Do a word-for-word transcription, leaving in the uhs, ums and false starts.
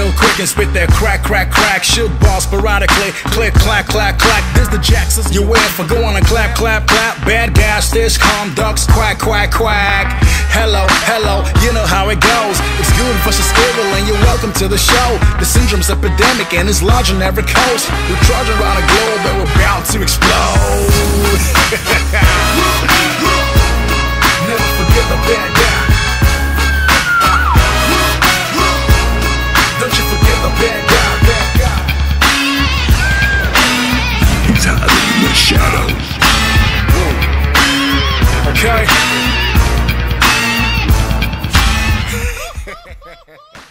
real quick and spit that crack, crack, crack. Shoot ball sporadically, click, clack, clack, clack. This the Jacksons you wear for go on and clap, clap, clap. Bad guys, fish, calm ducks, quack, quack, quack. Hello, hello, you know how it goes. It's good for evil and you're welcome to the show. The syndrome's epidemic and it's large on every coast. We're charging around the globe and we're bound to explode. Never forget the bad guy. Don't you forget the bad guy, bad guy. He's hiding in the shadows. Okay.